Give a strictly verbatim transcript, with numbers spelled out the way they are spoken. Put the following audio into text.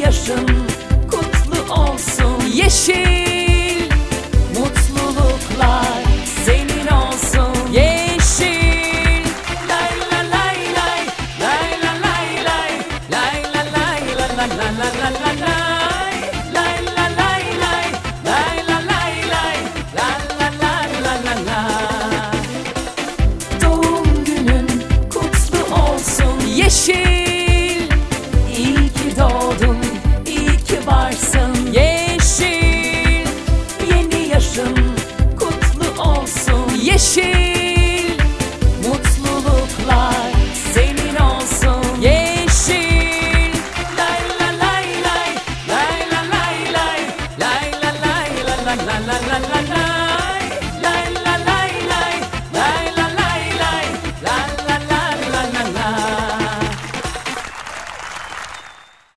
yaşın kutlu olsun. Yeşil mutluluklar senin olsun. Yeşil lay la lay lay lay la lay lay lay la lay la la la la la la lay lay la lay lay lay la lay lay la la la la la la. Doğum günün kutlu olsun. Yeşil iyi ki doğdun, iyi ki varsın. Yeşil yeni yaşın kutlu olsun. Yeşil mutluluklar senin olsun. Yeşil lay la lay lay lay la lay lay lay la lay la la la la la.